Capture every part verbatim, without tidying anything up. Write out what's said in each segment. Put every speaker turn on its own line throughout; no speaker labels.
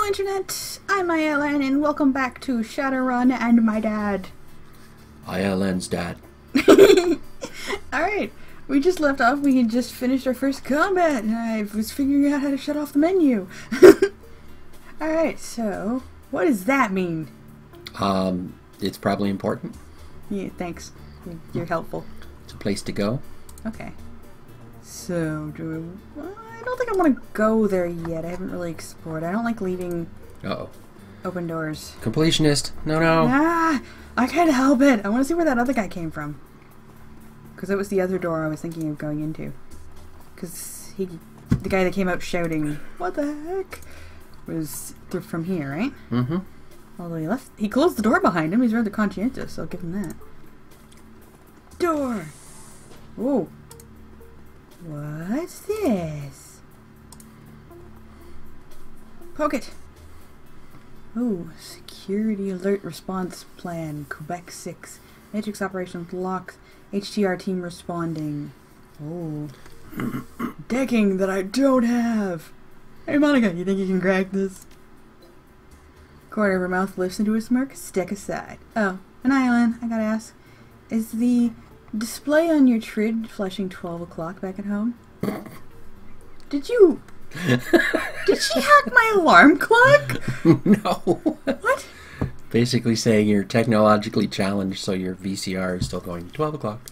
Hello Internet, I'm Ilene and welcome back to Shadowrun and my dad.
Ilene's dad.
Alright, we just left off, we had just finished our first combat and I was figuring out how to shut off the menu. Alright, so, what does that mean?
Um, it's probably important.
Yeah, thanks. You're helpful.
It's a place to go.
Okay. So, do we... I don't think I want to go there yet. I haven't really explored. I don't like leaving
Uh-oh.
open doors.
Completionist. No, no.
Ah! I can't help it! I want to see where that other guy came from. Because that was the other door I was thinking of going into. Because he... The guy that came out shouting, "What the heck?" was through from here, right?
Mm-hmm.
Although he left... He closed the door behind him. He's rather conscientious, so I'll give him that. Door! Whoa. What's this? Poke it. Oh, Security Alert Response Plan, Quebec six. Matrix Operations Locked. H T R team responding. Oh. Decking that I don't have. Hey Monica, you think you can crack this? Corner of her mouth lifts into a smirk, stick aside. Oh, and Ilene, I gotta ask. Is the display on your trid flashing twelve o'clock back at home? Did you... Did she hack my alarm clock?
No.
What?
Basically saying you're technologically challenged, so your V C R is still going twelve o'clock.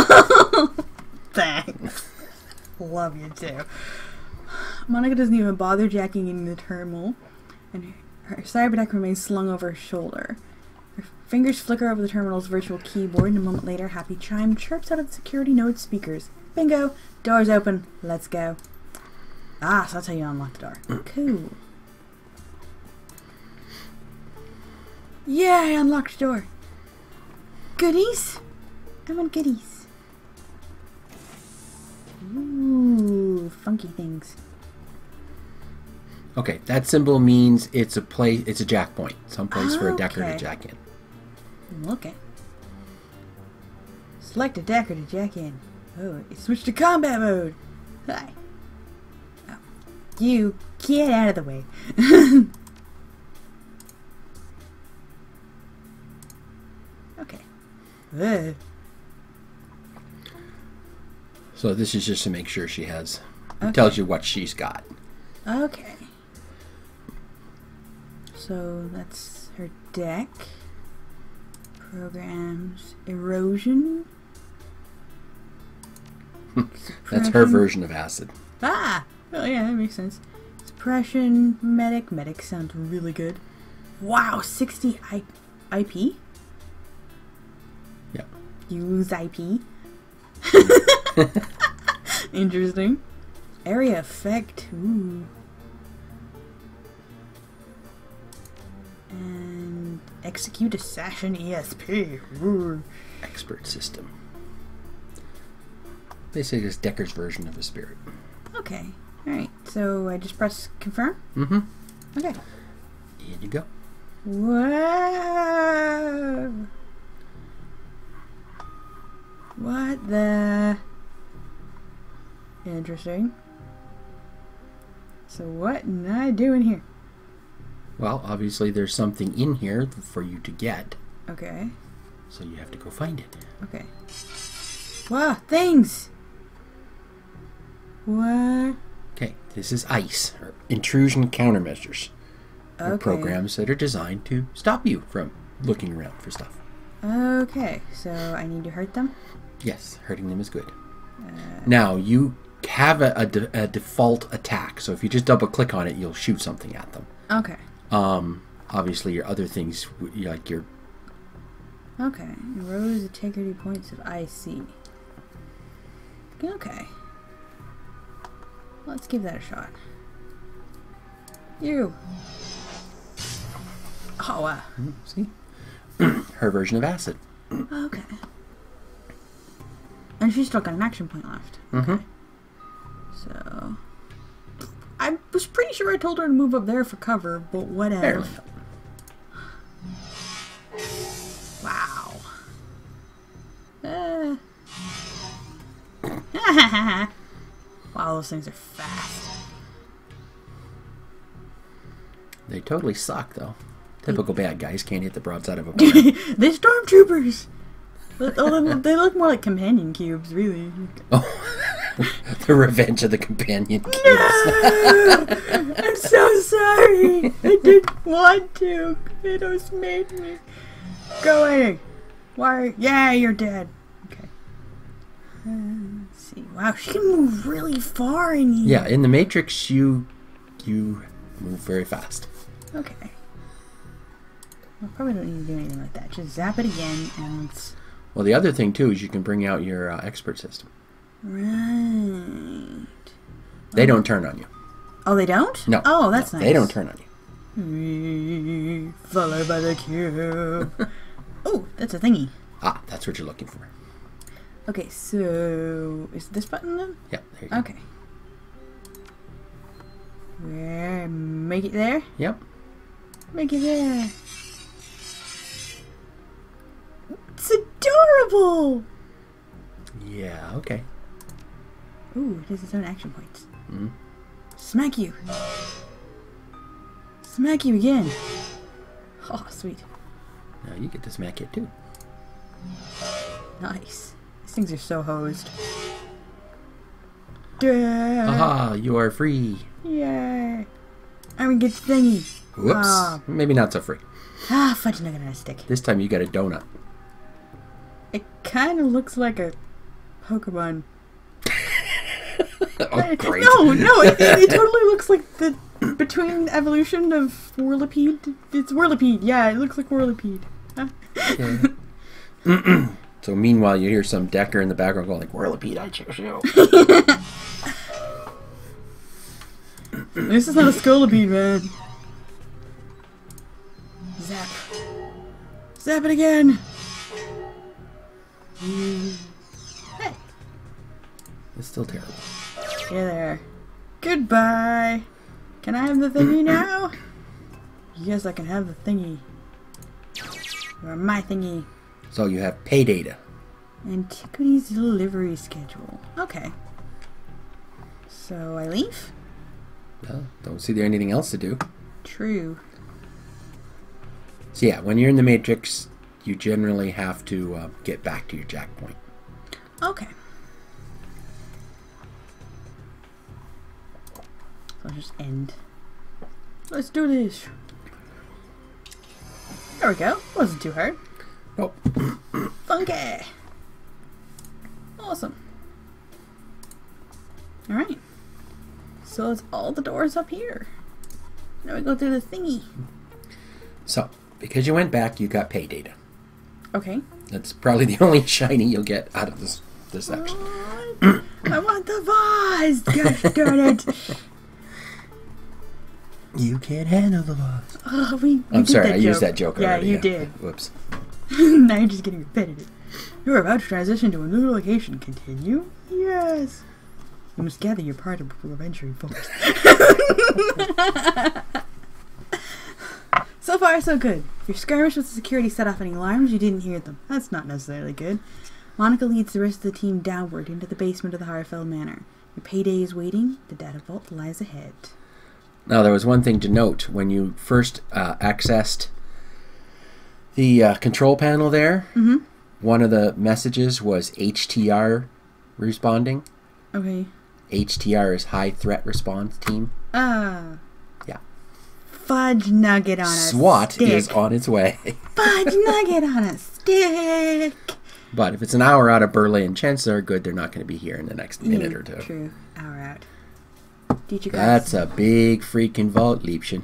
Thanks. Love you too. Monica doesn't even bother jacking in the terminal, and her, her cyberdeck remains slung over her shoulder. Her fingers flicker over the terminal's virtual keyboard, and a moment later, happy chime chirps out of the security node speakers. Bingo! Door's open. Let's go. Ah, so that's how you unlock the door. Cool. Yeah, I unlocked the door. Goodies? I want goodies. Ooh, funky things.
Okay, that symbol means it's a place. It's a jack point. Some place for a decker
Okay.
to jack in.
Okay. Select a decker to jack in. Oh, it switched to combat mode. Hi. Oh. You get out of the way. Okay. Ugh.
So this is just to make sure she has. It
Okay.
tells you what she's got.
Okay. So that's her deck. Programs erosion.
That's her version of acid.
Ah! Oh yeah, that makes sense. Suppression, medic. Medic sounds really good. Wow, sixty I IP?
Yeah.
Use I P? Interesting. Area effect. Ooh. And execute assassin E S P. Ooh.
Expert system. Basically, it's Decker's version of a spirit.
Okay. Alright, so I just press confirm?
Mm-hmm.
Okay.
Here you go.
Whoa! What the... Interesting. So what am I doing here?
Well, obviously there's something in here for you to get.
Okay.
So you have to go find it.
Okay. Wow, things! What?
Okay, this is ICE, or Intrusion Countermeasures. They're
Okay.
programs that are designed to stop you from looking around for stuff.
Okay, so I need to hurt them?
Yes, hurting them is good.
Uh,
Now, you have a, a, de a default attack, so if you just double click on it, you'll shoot something at them.
okay.
Um, obviously, your other things, like your...
Okay. Rose integrity points of I C. Okay. Let's give that a shot. You. Oh, wow.
See? Her version of acid.
Okay. And she's still got an action point left.
Mm-hmm.
Okay. So... I was pretty sure I told her to move up there for cover, but whatever.
Fairly.
Wow. Uh. Wow, those things are fast.
They totally suck, though. Typical bad guys can't hit the broadside of a barn.
They're stormtroopers. Oh, they look more like companion cubes, really.
Oh, the revenge of the companion cubes.
No! I'm so sorry. I didn't want to. Kratos made me. Go away. Why? Yeah, you're dead. Okay. Uh, let's see. Wow, she can move really far in here.
Yeah, in the Matrix, you you move very fast.
Okay. I probably don't need to do anything like that. Just zap it again, and it's...
Well, the other thing, too, is you can bring out your uh, expert system.
Right.
They oh. don't turn on you.
Oh, they don't?
No.
Oh, that's
no,
nice.
They don't turn on
you. Followed by the cube. Oh, that's a thingy.
Ah, that's what you're looking for.
Okay, so... Is this button then?
Yeah, there you go.
Okay. Where? Make it there?
Yep.
Make it there. It's adorable!
Yeah, okay.
Ooh, it has its own action points.
Mm-hmm.
Smack you! Smack you again! Oh, sweet.
Now you get to smack it too.
Nice. These things are so hosed. Duh.
Aha, you are free.
Yay! I'm gonna get the thingy.
Whoops.
Ah.
Maybe not so free.
Ah, fudge nugget on a stick.
This time you got a donut.
It kind of looks like a Pokemon.
Oh, great.
No, no, it, it, it totally looks like the between evolution of Whirlipede. It's Whirlipede, yeah, it looks like Whirlipede. Huh?
Okay. So meanwhile, you hear some Decker in the background going like, Whirlipede, I choose you.
This is not a Scolipede, man. Zap. Zap it again. Hey.
It's still terrible.
Yeah, there. Goodbye. Can I have the thingy now? Yes, I can have the thingy. Or my thingy.
So you have pay data.
Antiquities delivery schedule. Okay. So I leave?
Well, don't see there anything else to do.
True.
So yeah, when you're in the Matrix, you generally have to uh, get back to your jack point.
Okay. So I'll just end. Let's do this. There we go. Wasn't too hard.
Nope.
Funky. Awesome. Alright. So it's all the doors up here. Now we go through the thingy.
So, because you went back, you got pay data.
Okay.
That's probably the only shiny you'll get out of this this section.
Oh, I want the vase! Gosh darn it!
You can't handle the vase.
Oh, we, we
I'm
did
sorry,
that
I
joke.
used that joke
yeah,
already.
You
Yeah,
did.
you did. Whoops.
Now you're just getting repetitive. You're about to transition to a new location. Continue? Yes. You must gather your party before eventually force. So far, so good. If your skirmish with the security set off any alarms, you didn't hear them. That's not necessarily good. Monica leads the rest of the team downward into the basement of the Harfell Manor. Your payday is waiting. The data vault lies ahead.
Now, there was one thing to note. When you first uh, accessed the uh, control panel there,
mm-hmm.
one of the messages was H T R responding.
Okay.
H T R is High Threat Response Team.
Ah.
Yeah.
Fudge nugget on a
SWAT
stick.
is on its way.
Fudge nugget on a stick.
But if it's an hour out of Berlin, chances are good they're not going to be here in the next minute
yeah,
or two.
True. Hour out. Teacher
That's a big freaking vault, Liebchen.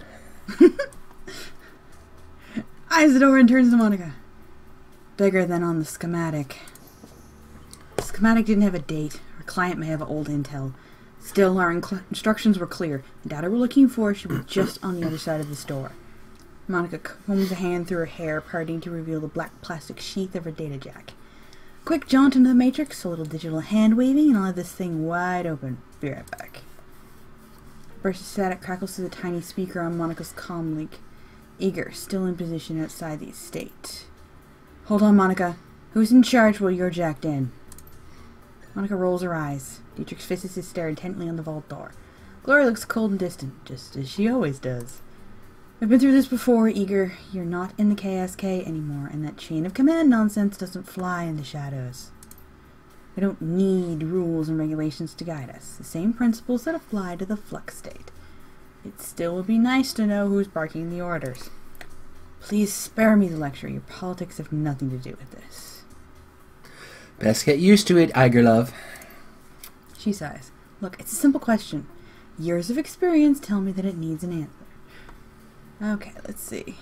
Eyes the door and turns to Monica. Bigger than on the schematic. The schematic didn't have a date. Our client may have old intel. Still, our inc- instructions were clear. The data we're looking for should be just on the other side of this door. Monica combs a hand through her hair, parting to reveal the black plastic sheath of her data jack. Quick jaunt into the Matrix, a little digital hand waving, and I'll have this thing wide open. Be right back. Burst of static crackles through the tiny speaker on Monica's comm link. Eager, still in position outside the estate. Hold on, Monica. Who's in charge while you're jacked in? Monica rolls her eyes. Dietrich fists his stare intently on the vault door. Gloria looks cold and distant, just as she always does. I've been through this before, Eager. You're not in the K S K anymore, and that chain of command nonsense doesn't fly in the shadows. We don't need rules and regulations to guide us. The same principles that apply to the flux state. It still would be nice to know who's barking the orders. Please spare me the lecture. Your politics have nothing to do with this.
Best get used to it, Iger love.
She sighs. Look, it's a simple question. Years of experience tell me that it needs an answer. Okay, let's see.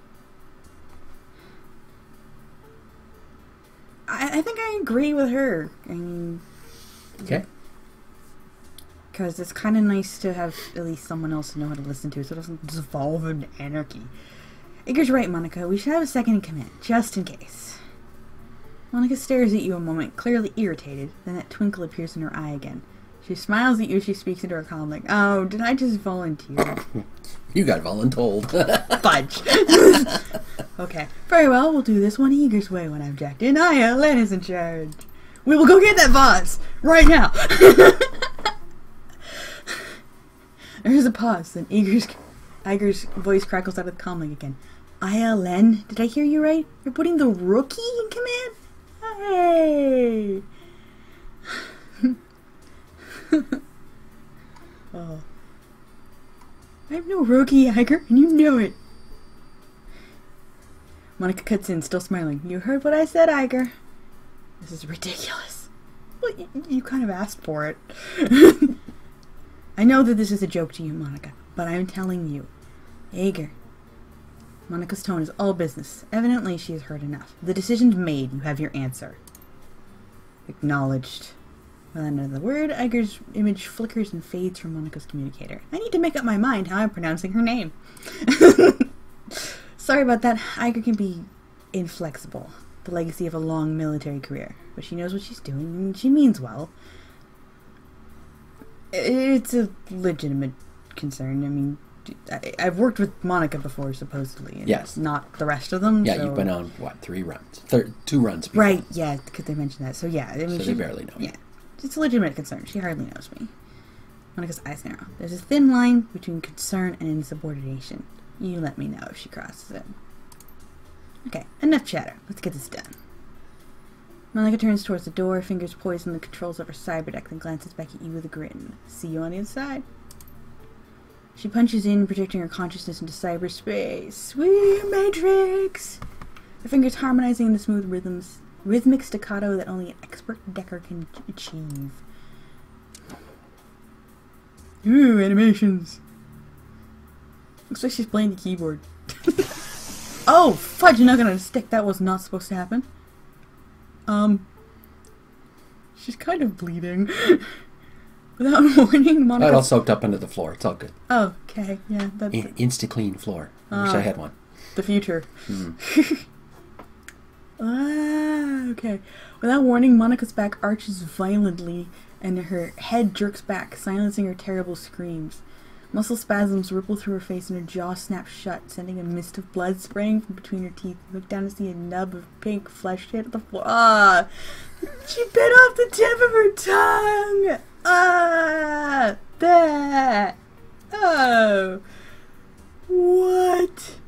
I, I think I agree with her. I mean...
Okay.
Because it's kind of nice to have at least someone else to know how to listen to so it doesn't devolve into anarchy. Iger's right, Monica. We should have a second in command, just in case. Monica stares at you a moment, clearly irritated. Then that twinkle appears in her eye again. She smiles at you as she speaks into her calm like, oh, did I just volunteer?
You got voluntold.
Fudge. Okay, very well, we'll do this one Eager's way when I object. And I, Elena's in charge. We will go get that boss! Right now! There's a pause, then Eager's, Iger's voice crackles out of the comlink again. Aya Len, did I hear you right? You're putting the rookie in command? Hey! Oh. I'm no rookie, Iger, and you know it. Monica cuts in, still smiling. You heard what I said, Iger. This is ridiculous. Well, you, you kind of asked for it. I know that this is a joke to you, Monica, but I'm telling you. Iger. Monica's tone is all business. Evidently, she has heard enough. The decision's made. You have your answer. Acknowledged. With another word, Iger's image flickers and fades from Monica's communicator. I need to make up my mind how I'm pronouncing her name. Sorry about that. Iger can be inflexible. The legacy of a long military career. But she knows what she's doing, and she means well. It's a legitimate concern. I mean, I, I've worked with Monica before, supposedly. And
yes.
Not the rest of them.
Yeah,
so.
You've been on, what, three runs? Thir two runs before.
Right, yeah, because they mentioned that. So, yeah. I mean,
so
she,
they barely know.
Yeah. It's a legitimate concern. She hardly knows me. Monica's eyes narrow. There's a thin line between concern and insubordination. You let me know if she crosses it. Okay, enough chatter. Let's get this done. Monica turns towards the door, fingers poised on the controls of her cyberdeck, then glances back at you with a grin. See you on the inside. She punches in, projecting her consciousness into cyberspace. Sweet Matrix! Her fingers harmonizing into smooth rhythms, rhythmic staccato that only an expert decker can achieve. Ooh, animations! Looks like she's playing the keyboard. Oh, fudge, you're not gonna stick. That was not supposed to happen. Um, she's kind of bleeding. Without warning, Monica...
It all soaked up under the floor. It's all good.
Oh, okay, yeah. That's...
In Insta-clean floor. I uh, wish I had one.
The future.
Mm.
Ah, okay. Without warning, Monica's back arches violently, and her head jerks back, silencing her terrible screams. Muscle spasms ripple through her face, and her jaw snaps shut, sending a mist of blood spraying from between her teeth. You look down to see a nub of pink flesh hit the floor. Ah! She bit off the tip of her tongue! Ah! That! Oh! What?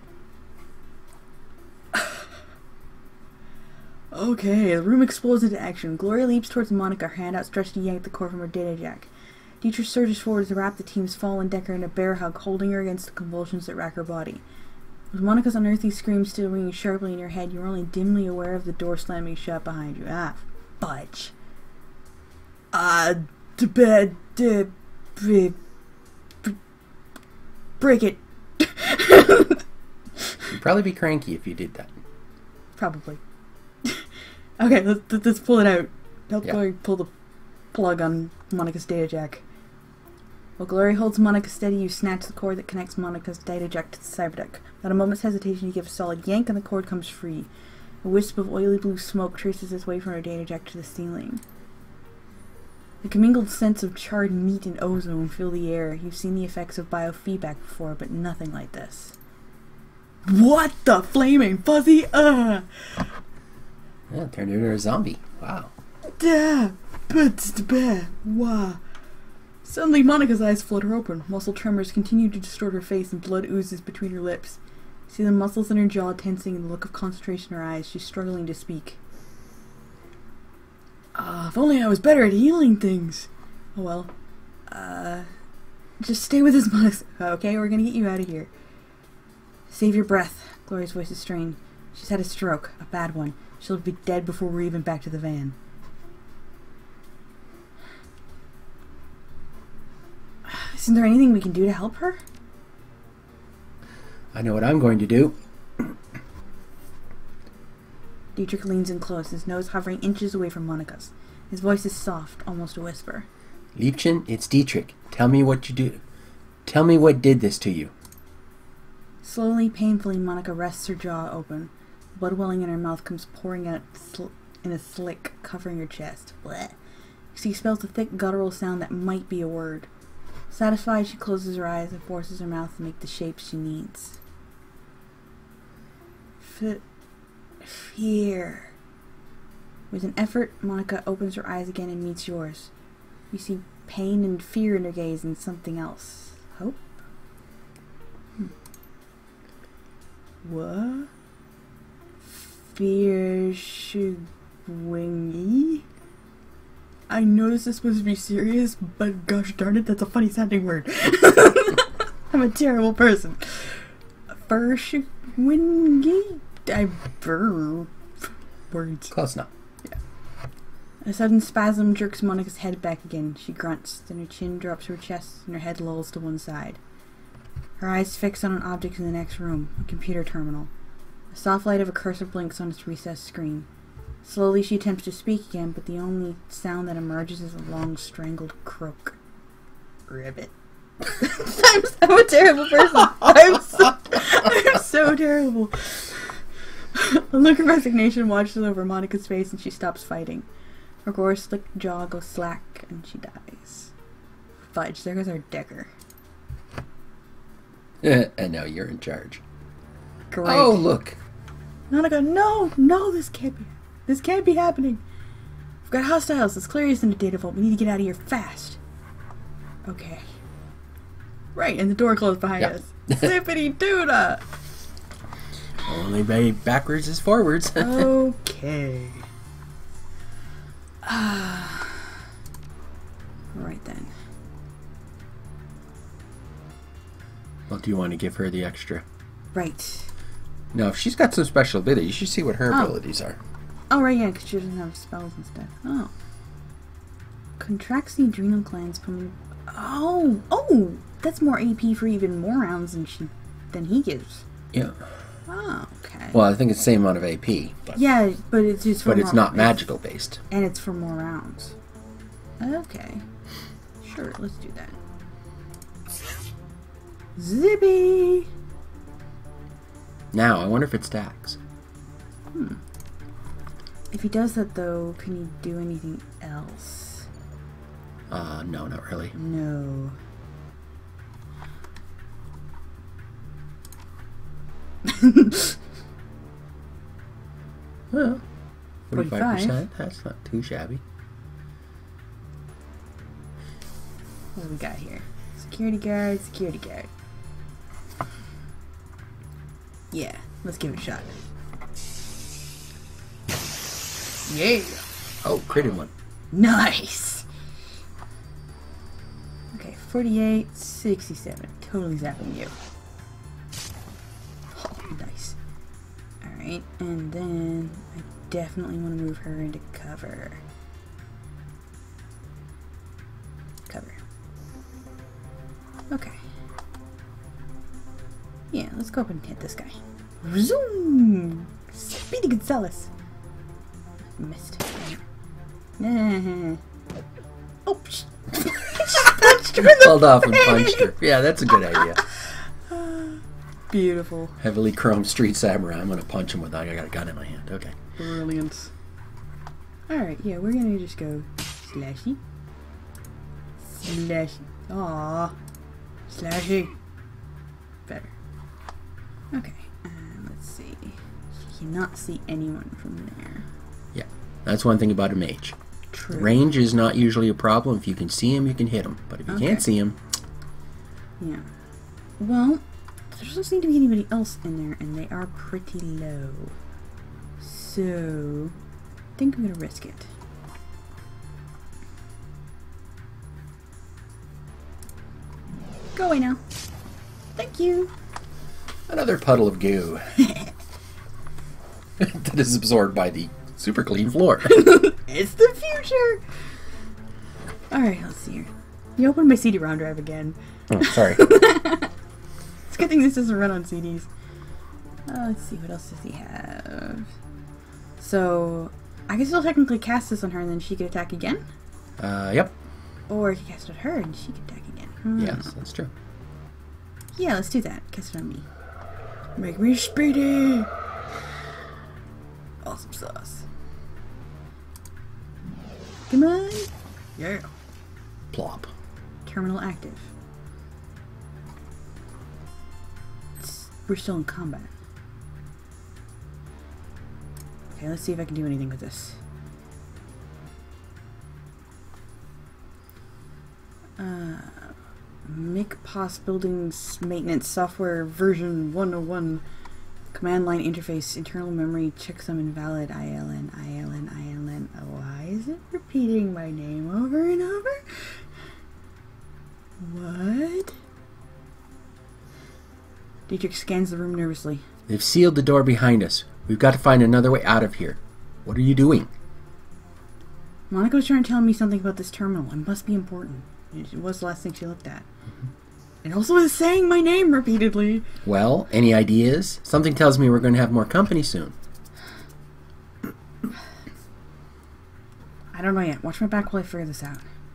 Okay, the room explodes into action. Gloria leaps towards Monica, her hand outstretched to yank the cord from her data jack. Dietrich surges forward to wrap the team's fallen decker in a bear hug, holding her against the convulsions that rack her body. With Monica's unearthly scream still ringing sharply in your head, you're only dimly aware of the door slamming shut behind you. Ah, fudge. Ah, the bed, the break it.
You'd probably be cranky if you did that.
Probably. Okay, let's, let's pull it out. Help
yeah.
Glory pull the plug on Monica's data jack. While Glory holds Monica steady, you snatch the cord that connects Monica's data jack to the cyberdeck. Without a moment's hesitation, you give a solid yank and the cord comes free. A wisp of oily blue smoke traces its way from her data jack to the ceiling. The commingled scents of charred meat and ozone fill the air. You've seen the effects of biofeedback before, but nothing like this. What the flaming fuzzy? Uh!
Yeah, turned into a zombie. Wow.
Da, but wow. Suddenly, Monica's eyes flutter open. Muscle tremors continue to distort her face and blood oozes between her lips. You see the muscles in her jaw tensing and the look of concentration in her eyes. She's struggling to speak. Ah, uh, if only I was better at healing things. Oh well. Uh, just stay with his Monica. Okay, we're gonna get you out of here. Save your breath. Gloria's voice is strained. She's had a stroke. A bad one. She'll be dead before we're even back to the van. Isn't there anything we can do to help her?
I know what I'm going to do.
Dietrich leans in close, his nose hovering inches away from Monica's. His voice is soft, almost a whisper.
Liebchen, it's Dietrich. Tell me what you do. Tell me what did this to you.
Slowly, painfully, Monica rests her jaw open. Blood welling in her mouth comes pouring out sl in a slick, covering her chest. Blech. She spells a thick, guttural sound that might be a word. Satisfied, she closes her eyes and forces her mouth to make the shapes she needs. F fear. With an effort, Monica opens her eyes again and meets yours. You see pain and fear in her gaze and something else. Hope? Hmm. What? Fear swingy? I know this is supposed to be serious, but gosh darn it, that's a funny sounding word. I'm a terrible person. Verschwingy? I burp. Words.
Close enough.
Yeah. A sudden spasm jerks Monica's head back again. She grunts, then her chin drops to her chest and her head lolls to one side. Her eyes fix on an object in the next room, a computer terminal. The soft light of a cursor blinks on its recessed screen. Slowly she attempts to speak again, but the only sound that emerges is a long, strangled croak. Ribbit. I'm, I'm a terrible person. I'm so, I'm so terrible. A look of resignation washes over Monica's face and she stops fighting. Her coarse, slick jaw goes slack and she dies. Fudge, there goes our Decker.
And now you're in charge.
Great.
Oh, look.
Monica, no, no, this can't be, this can't be happening. We've got hostiles. It's clearest in the data vault. We need to get out of here fast. Okay. Right, and the door closed behind
Yep.
us. Zippity doodah.
Only way backwards is forwards.
Okay. Ah. Right then.
Well, do you want to give her the extra?
Right.
No, if she's got some special ability, you should see what her
Oh.
abilities are.
Oh, right, yeah, because she doesn't have spells and stuff. Oh. Contracts the adrenal glands from... Oh! Oh! That's more A P for even more rounds than she than he gives.
Yeah.
Oh, okay.
Well, I think it's the same amount of A P. But,
Yeah, but it's just for
but
more,
it's not magical based.
And it's for more rounds. Okay. Sure, let's do that. Zippy!
Now, I wonder if it stacks.
Hmm. If he does that, though, can he do anything else?
Uh, no, not really.
No.
Well, forty-five
forty-five.
percent. That's not too shabby.
What do we got here? Security guard, security guard. Yeah, let's give it a shot. Yeah!
Oh, critted one.
Nice! Okay, forty-eight, sixty-seven. Totally zapping you. Oh, nice. Alright, and then I definitely want to move her into cover. Cover. Okay. Yeah, let's go up and hit this guy. Zoom! Speedy Gonzalez! Missed. Nah. Oh, sh- punched her in the
Pulled off and
face.
punched her. Yeah, that's a good idea.
Beautiful.
Heavily chromed street samurai. I'm going to punch him with I got a gun in my hand. Okay.
Brilliant. Alright, yeah, we're gonna just go slashy. Slashy. Aww. Slashy. Better. Okay, um, let's see. She cannot see anyone from there.
Yeah. That's one thing about a mage.
True.
Range is not usually a problem. If you can see him, you can hit him. But if you
Okay.
can't see him...
Yeah. Well, there doesn't seem to be anybody else in there, and they are pretty low. So, I think I'm going to risk it. Go away now. Thank you.
Another puddle of goo. That is absorbed by the super clean floor.
It's the future! Alright, let's see here. You opened my C D ROM drive again.
Oh, sorry.
It's a good thing this doesn't run on C Ds. Uh, let's see, what else does he have? So, I can still technically cast this on her and then she could attack again?
Uh, yep.
Or I could cast it on her and she could attack again. Hmm.
Yes, that's true.
Yeah, let's do that. Cast it on me. Make me speedy! Awesome sauce. Come on! Yeah.
Plop.
Terminal active. It's, we're still in combat. Okay, let's see if I can do anything with this. Uh, MICPOS Buildings Maintenance Software version one oh one. Command line interface, internal memory, checksum invalid, I L N, I L N, I L N. Why is it repeating my name over and over? What? Dietrich scans the room nervously.
They've sealed the door behind us. We've got to find another way out of here. What are you doing?
Monica was trying to tell me something about this terminal. It must be important. It was the last thing she looked at. Mm-hmm. It also is saying my name repeatedly.
Well, any ideas? Something tells me we're going to have more company soon.
I don't know yet. Watch my back while I figure this out.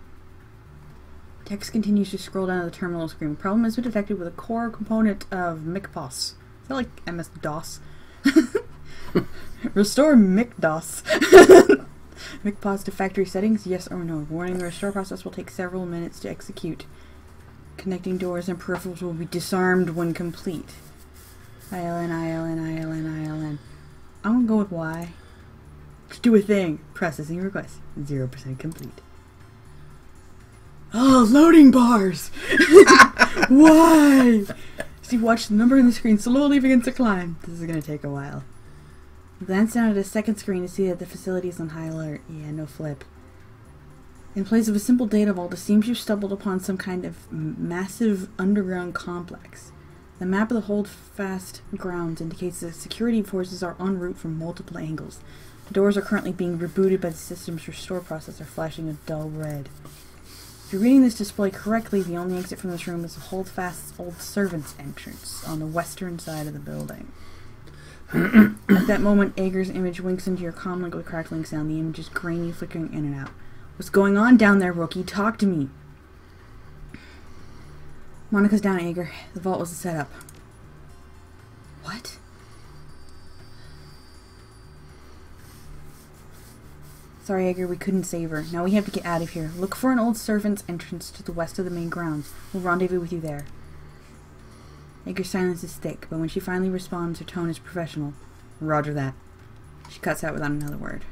Text continues to scroll down to the terminal screen. Problem has been detected with a core component of MICPOS. Is that like M S DOS? Restore MICDOS. MICPOS to factory settings, yes or no. Warning, the restore process will take several minutes to execute. Connecting doors and peripherals will be disarmed when complete. I L N, I L N, I L N, I L N. I'm gonna go with Y. Just do a thing. Processing request. zero percent complete. Oh, loading bars! Why? See, watch the number on the screen slowly begins to climb. This is gonna take a while. Glance down at a second screen to see that the facility is on high alert. Yeah, no flip. In place of a simple data vault, it seems you've stumbled upon some kind of massive underground complex. The map of the Holdfast grounds indicates that security forces are en route from multiple angles. The doors are currently being rebooted by the system's restore processor, flashing a dull red. If you're reading this display correctly, the only exit from this room is the Holdfast's old servants' entrance on the western side of the building. At that moment, Ager's image winks into your comlink with a crackling sound. The image is grainy, flickering in and out. What's going on down there, rookie? Talk to me. Monica's down, Ager. The vault was a setup. What? Sorry, Ager, we couldn't save her. Now we have to get out of here. Look for an old servant's entrance to the west of the main grounds. We'll rendezvous with you there. Ager's silence is thick, but when she finally responds, her tone is professional. Roger that. She cuts out without another word.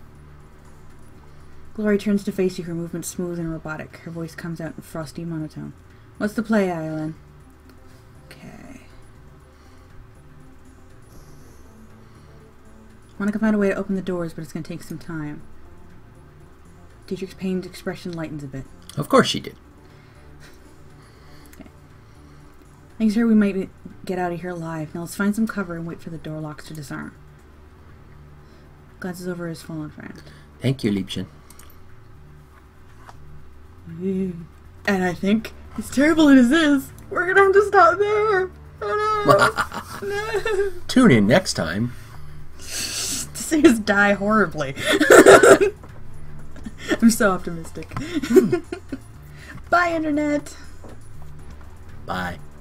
Glory turns to face you, her movement smooth and robotic. Her voice comes out in frosty monotone. What's the play, Ilene? Okay. Monica found a way to open the doors, but it's going to take some time. Dietrich's pained expression lightens a bit.
Of course she did.
Okay. Thanks, sir. We might get out of here alive. Now let's find some cover and wait for the door locks to disarm. Glances over his fallen friend.
Thank you, Liebchen.
And I think, as terrible as it is, we're gonna have to stop there. Oh no! No!
Tune in next time.
To see us die horribly. I'm so optimistic. Bye, Internet.
Bye.